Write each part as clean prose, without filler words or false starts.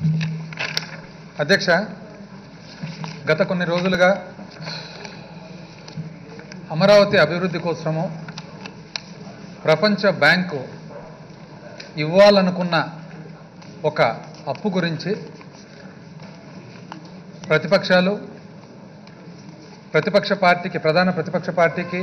అధ్యక్ష, గత కొన్ని రోజులుగా అమరావతి అభివృద్ధి కోసము ప్రపంచ బ్యాంకు ఇవ్వాలనుకున్న ఒక అప్పు గురించి ప్రధాన ప్రతిపక్ష పార్టీకి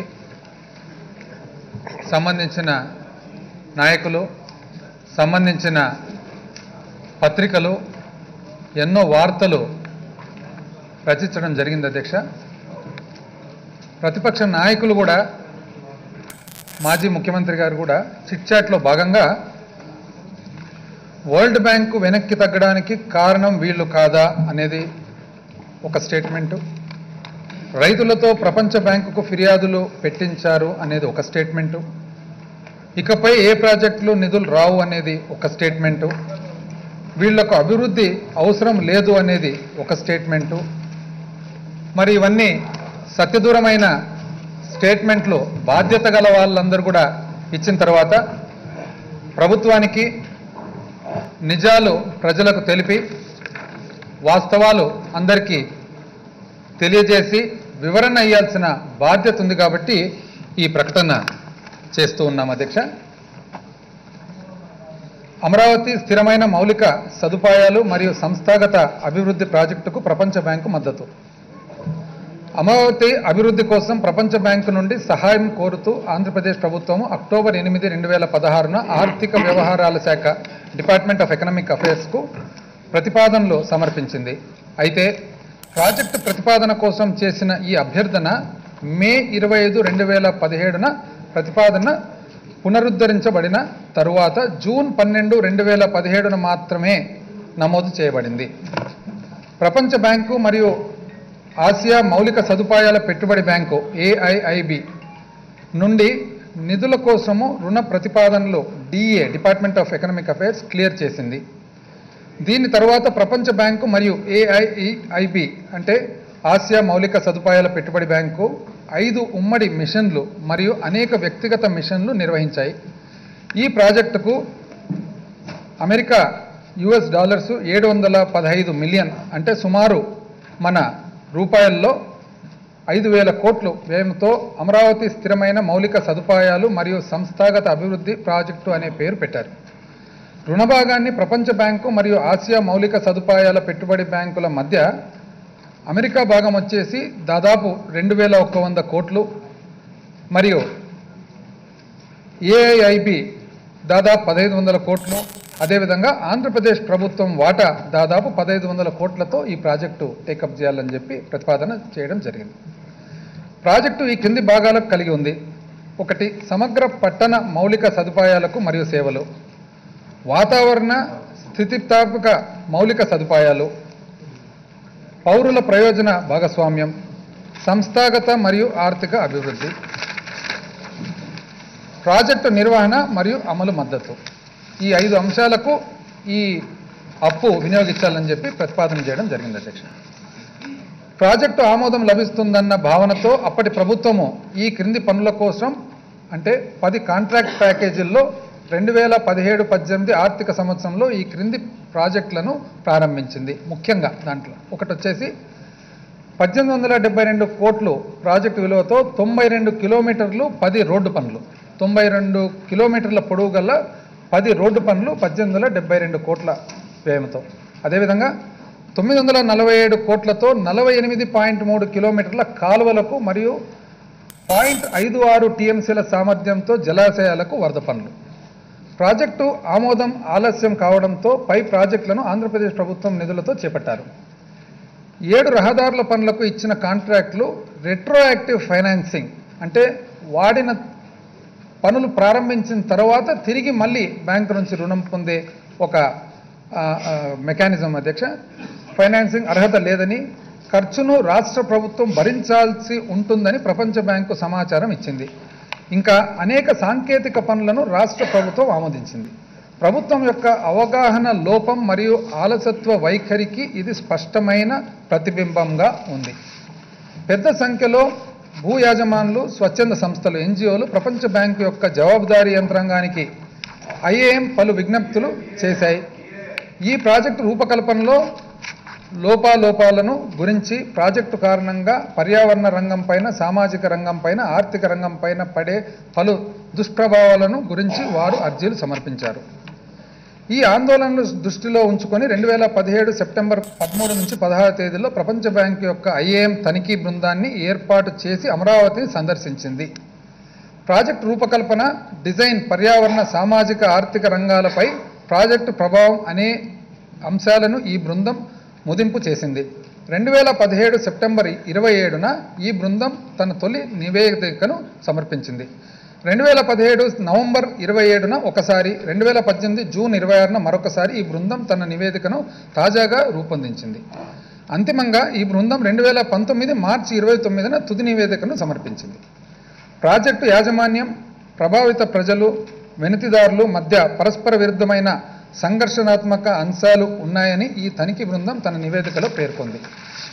సంబంధించిన నాయకులు, సంబంధించిన పత్రికలు ఎన్నో వార్తలు రచించడం జరిగింది అధ్యక్ష. ప్రతిపక్ష నాయకులు కూడా, మాజీ ముఖ్యమంత్రి గారు కూడా చిట్ చాట్లో భాగంగా వరల్డ్ బ్యాంకు వెనక్కి తగ్గడానికి కారణం వీళ్ళు కాదా అనేది ఒక స్టేట్మెంటు, రైతులతో ప్రపంచ బ్యాంకుకు ఫిర్యాదులు పెట్టించారు అనేది ఒక స్టేట్మెంటు, ఇకపై ఏ ప్రాజెక్టులు నిధులు రావు అనేది ఒక స్టేట్మెంటు, వీళ్లకు అభివృద్ధి అవసరం లేదు అనేది ఒక స్టేట్మెంటు. మరి ఇవన్నీ సత్యదూరమైన స్టేట్మెంట్లు బాధ్యత గల వాళ్ళందరూ కూడా ఇచ్చిన తర్వాత ప్రభుత్వానికి నిజాలు ప్రజలకు తెలిపి వాస్తవాలు అందరికీ తెలియజేసి వివరణ ఇవ్వాల్సిన బాధ్యత ఉంది కాబట్టి ఈ ప్రకటన చేస్తూ ఉన్నాం అధ్యక్ష. అమరావతి స్థిరమైన మౌలిక సదుపాయాలు మరియు సంస్థాగత అభివృద్ధి ప్రాజెక్టుకు ప్రపంచ బ్యాంకు మద్దతు. అమరావతి అభివృద్ధి కోసం ప్రపంచ బ్యాంకు నుండి సహాయం కోరుతూ ఆంధ్రప్రదేశ్ ప్రభుత్వం అక్టోబర్ 8, 2016న ఆర్థిక వ్యవహారాల శాఖ డిపార్ట్మెంట్ ఆఫ్ ఎకనామిక్ అఫైర్స్కు ప్రతిపాదనలు సమర్పించింది. అయితే ప్రాజెక్టు ప్రతిపాదన కోసం చేసిన ఈ అభ్యర్థన మే 25, 2017న ప్రతిపాదన పునరుద్ధరించబడిన తరువాత జూన్ 12, 2017న మాత్రమే నమోదు చేయబడింది. ప్రపంచ బ్యాంకు మరియు ఆసియా మౌలిక సదుపాయాల పెట్టుబడి బ్యాంకు AIIB నుండి నిధుల కోసము రుణ ప్రతిపాదనలు department of economic affairs clear చేసింది. దీని తర్వాత ప్రపంచ బ్యాంకు మరియు AIIB అంటే ఆసియా మౌలిక సదుపాయాల పెట్టుబడి బ్యాంకు 5 ఉమ్మడి మిషన్లు మరియు అనేక వ్యక్తిగత మిషన్లు నిర్వహించాయి. ఈ ప్రాజెక్టుకు అమెరికా $715 మిలియన్ అంటే సుమారు మన రూపాయల్లో 5,000 కోట్లు వ్యయంతో అమరావతి స్థిరమైన మౌలిక సదుపాయాలు మరియు సంస్థాగత అభివృద్ధి ప్రాజెక్టు అనే పేరు పెట్టారు. రుణ భాగాన్ని ప్రపంచ బ్యాంకు మరియు ఆసియా మౌలిక సదుపాయాల పెట్టుబడి బ్యాంకుల మధ్య అమెరికా భాగం వచ్చేసి దాదాపు 2,100 కోట్లు మరియు AIIB దాదాపు 1,500 కోట్లు, అదేవిధంగా ఆంధ్రప్రదేశ్ ప్రభుత్వం వాటా దాదాపు 1,500 కోట్లతో ఈ ప్రాజెక్టు టేకప్ చేయాలని చెప్పి ప్రతిపాదన చేయడం జరిగింది. ప్రాజెక్టు ఈ కింది భాగాలకు కలిగి ఉంది. 1. సమగ్ర పట్టణ మౌలిక సదుపాయాలకు మరియు సేవలు, వాతావరణ స్థితిస్థాపక మౌలిక సదుపాయాలు, పౌరుల ప్రయోజన భాగస్వామ్యం, సంస్థాగత మరియు ఆర్థిక అభివృద్ధి, ప్రాజెక్టు నిర్వహణ మరియు అమలు మద్దతు. ఈ 5 అంశాలకు ఈ అప్పు వినియోగించాలని చెప్పి ప్రతిపాదన చేయడం జరిగింది అధ్యక్ష. ప్రాజెక్టు ఆమోదం లభిస్తుందన్న భావనతో అప్పటి ప్రభుత్వము ఈ క్రింది పనుల కోసం అంటే 10 కాంట్రాక్ట్ ప్యాకేజీల్లో 2017-18 ఆర్థిక సంవత్సరంలో ఈ క్రింది ప్రాజెక్టులను ప్రారంభించింది. ముఖ్యంగా దాంట్లో ఒకటి వచ్చేసి 1,872 కోట్లు ప్రాజెక్టు విలువతో 92 కిలోమీటర్లు 10 రోడ్డు పనులు, 92 కిలోమీటర్ల పొడవు గల 10 రోడ్డు పనులు 1,872 కోట్ల వ్యయంతో. అదేవిధంగా 947 కోట్లతో 48.3 కిలోమీటర్ల కాలువలకు మరియు 0.56 TMCల సామర్థ్యంతో జలాశయాలకు వరద పనులు. ప్రాజెక్టు ఆమోదం ఆలస్యం కావడంతో పై ప్రాజెక్టులను ఆంధ్రప్రదేశ్ ప్రభుత్వం నిధులతో చేపట్టారు. 7 రహదారుల పనులకు ఇచ్చిన కాంట్రాక్టులు రెట్రోయాక్టివ్ ఫైనాన్సింగ్ అంటే వాడిన పనులు ప్రారంభించిన తర్వాత తిరిగి మళ్ళీ బ్యాంకు నుంచి రుణం పొందే ఒక మెకానిజం అధ్యక్ష. ఫైనాన్సింగ్ అర్హత లేదని, ఖర్చును రాష్ట్ర ప్రభుత్వం భరించాల్సి ఉంటుందని ప్రపంచ బ్యాంకు సమాచారం ఇచ్చింది. ఇంకా అనేక సాంకేతిక పనులను రాష్ట్ర ప్రభుత్వం ఆమోదించింది. ప్రభుత్వం యొక్క అవగాహన లోపం మరియు ఆలసత్వ వైఖరికి ఇది స్పష్టమైన ప్రతిబింబంగా ఉంది. పెద్ద సంఖ్యలో భూ యాజమానులు, స్వచ్ఛంద సంస్థలు, NGOలు ప్రపంచ బ్యాంకు యొక్క జవాబుదారీ యంత్రాంగానికి IAM పలు విజ్ఞప్తులు చేశాయి. ఈ ప్రాజెక్టు రూపకల్పనలో లోపాలను గురించి, ప్రాజెక్టు కారణంగా పర్యావరణ రంగం పైన, సామాజిక రంగం పైన, ఆర్థిక రంగం పైన పడే పలు దుష్ప్రభావాలను గురించి వారు అర్జీలు సమర్పించారు. ఈ ఆందోళనలు దృష్టిలో ఉంచుకొని 2017 సెప్టెంబర్ 13 నుంచి 16 తేదీల్లో ప్రపంచ బ్యాంకు యొక్క IAM తనిఖీ బృందాన్ని ఏర్పాటు చేసి అమరావతిని సందర్శించింది. ప్రాజెక్టు రూపకల్పన, డిజైన్, పర్యావరణ, సామాజిక, ఆర్థిక రంగాలపై ప్రాజెక్టు ప్రభావం అనే అంశాలను ఈ బృందం ముదింపు చేసింది. 2017 సెప్టెంబర్ 27న ఈ బృందం తన తొలి నివేదికను సమర్పించింది. 2017 నవంబర్ 27న ఒకసారి, 2018 జూన్ 26న మరొకసారి ఈ బృందం తన నివేదికను తాజాగా రూపొందించింది. అంతిమంగా ఈ బృందం 2019 మార్చి 29న తుది నివేదికను సమర్పించింది. ప్రాజెక్టు యాజమాన్యం, ప్రభావిత ప్రజలు, వెనుతిదారులు మధ్య పరస్పర విరుద్ధమైన సంఘర్షణాత్మక అంశాలు ఉన్నాయని ఈ తనిఖీ బృందం తన నివేదికలో పేర్కొంది.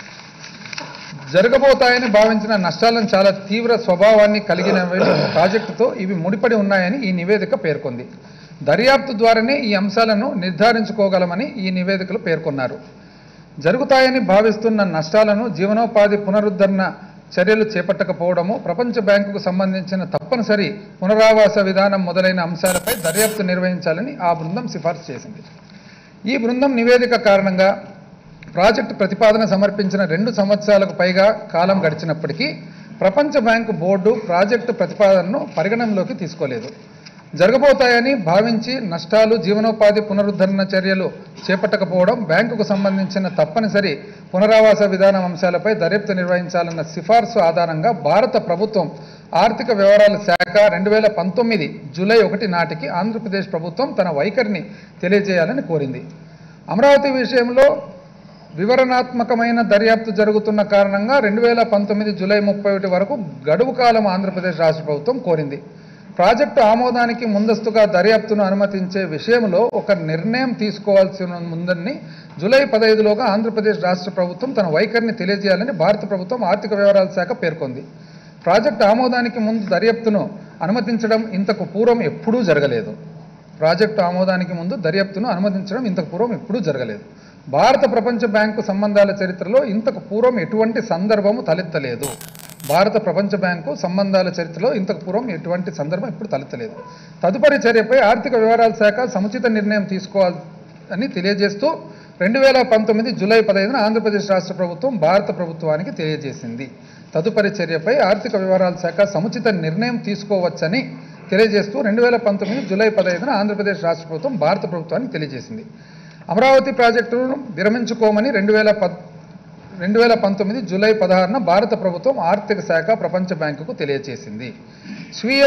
జరగబోతాయని భావించిన నష్టాలను చాలా తీవ్ర స్వభావాన్ని కలిగినవి ప్రాజెక్టుతో ఇవి ముడిపడి ఉన్నాయని ఈ నివేదిక పేర్కొంది. దర్యాప్తు ద్వారానే ఈ అంశాలను నిర్ధారించుకోగలమని ఈ నివేదికలో పేర్కొన్నారు. జరుగుతాయని భావిస్తున్న నష్టాలను, జీవనోపాధి పునరుద్ధరణ చర్యలు చేపట్టకపోవడము, ప్రపంచ బ్యాంకుకు సంబంధించిన తప్పనిసరి పునరావాస విధానం మొదలైన అంశాలపై దర్యాప్తు నిర్వహించాలని ఆ బృందం సిఫార్సు చేసింది. ఈ బృందం నివేదిక కారణంగా ప్రాజెక్టు ప్రతిపాదన సమర్పించిన 2 సంవత్సరాలకు పైగా కాలం గడిచినప్పటికీ ప్రపంచ బ్యాంకు బోర్డు ప్రాజెక్టు ప్రతిపాదనను పరిగణనలోకి తీసుకోలేదు. జరగబోతాయని భావించి నష్టాలు, జీవనోపాధి పునరుద్ధరణ చర్యలు చేపట్టకపోవడం, బ్యాంకుకు సంబంధించిన తప్పనిసరి పునరావాస విధానం అంశాలపై దర్యాప్తు నిర్వహించాలన్న సిఫార్సు ఆధారంగా భారత ప్రభుత్వం ఆర్థిక వ్యవహారాల శాఖ 2019 జూలై 1 నాటికి ఆంధ్రప్రదేశ్ ప్రభుత్వం తన వైఖరిని తెలియజేయాలని కోరింది. అమరావతి విషయంలో వివరణాత్మకమైన దర్యాప్తు జరుగుతున్న కారణంగా 2019 జూలై 31 వరకు గడువు కాలం ఆంధ్రప్రదేశ్ రాష్ట్ర ప్రభుత్వం కోరింది. ప్రాజెక్టు ఆమోదానికి ముందస్తుగా దర్యాప్తును అనుమతించే విషయంలో ఒక నిర్ణయం తీసుకోవాల్సి ఉందని జూలై 15లోగా ఆంధ్రప్రదేశ్ రాష్ట్ర ప్రభుత్వం తన వైఖరిని తెలియజేయాలని భారత ప్రభుత్వం ఆర్థిక వ్యవహారాల శాఖ పేర్కొంది. ప్రాజెక్టు ఆమోదానికి ముందు దర్యాప్తును అనుమతించడం ఇంతకు పూర్వం ఎప్పుడూ జరగలేదు. ప్రాజెక్టు ఆమోదానికి ముందు దర్యాప్తును అనుమతించడం ఇంతకు పూర్వం ఎప్పుడూ జరగలేదు. భారత ప్రపంచ బ్యాంకు సంబంధాల చరిత్రలో ఇంతకు పూర్వం ఎటువంటి సందర్భము తలెత్తలేదు. భారత ప్రపంచ బ్యాంకు సంబంధాల చరిత్రలో ఇంతకు పూర్వం ఎటువంటి సందర్భం ఇప్పుడు తలెత్తలేదు. తదుపరి చర్యపై ఆర్థిక వ్యవహారాల శాఖ సముచిత నిర్ణయం తీసుకోవాలని తెలియజేస్తూ 2019 జూలై 15న ఆంధ్రప్రదేశ్ రాష్ట్ర ప్రభుత్వం భారత ప్రభుత్వానికి తెలియజేసింది. తదుపరి చర్యపై ఆర్థిక వ్యవహారాల శాఖ సముచిత నిర్ణయం తీసుకోవచ్చని తెలియజేస్తూ 2019 జూలై 15న ఆంధ్రప్రదేశ్ రాష్ట్ర ప్రభుత్వం భారత ప్రభుత్వానికి తెలియజేసింది. అమరావతి ప్రాజెక్టును విరమించుకోమని 2019 జూలై 16న భారత ప్రభుత్వం ఆర్థిక శాఖ ప్రపంచ బ్యాంకుకు తెలియజేసింది. స్వీయ